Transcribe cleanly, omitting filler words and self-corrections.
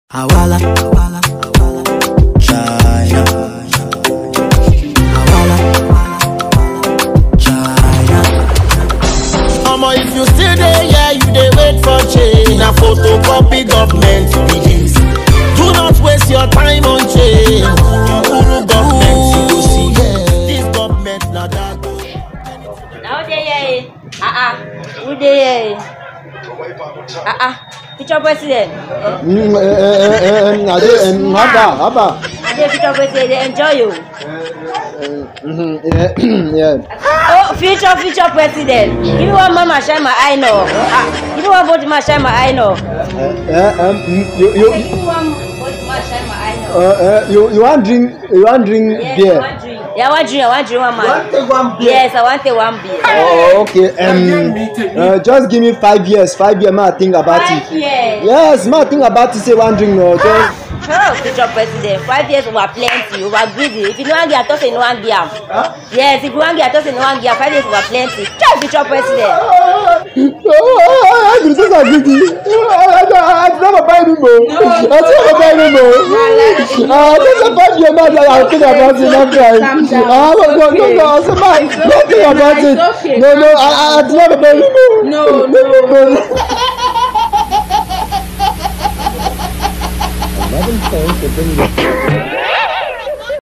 Awala, awala, awala, China. Awala, China. If you still there, yeah, you dey wait for change. A photocopy government release. Do not waste your time on change. Uru government, you go see. This government now that. Now they who they future president. Future president, they enjoy you. Yeah. Oh, future president. Give me one mama shine my eye now. Give me one vote my shine my eye now. You want drink Yes, beer? I want drink one man. Yes, I want one beer. Oh, okay. Just give me 5 years. 5 years, ma think about it. 5 years. Yes, ma think about it. Say one drink no. Just. Oh, future president. 5 years we are plenty. We are greedy. If you don't want to get us in one gear. Yes, if you want to get us in one gear, 5 years we are plenty. Just future president. I'm just greedy. I never buy anymore. I never buy anymore. Just 5 years, ma. I'll think about it next time. No. So ma, don't think about it. No. I never buy anymore. No. Thanks for bringing it.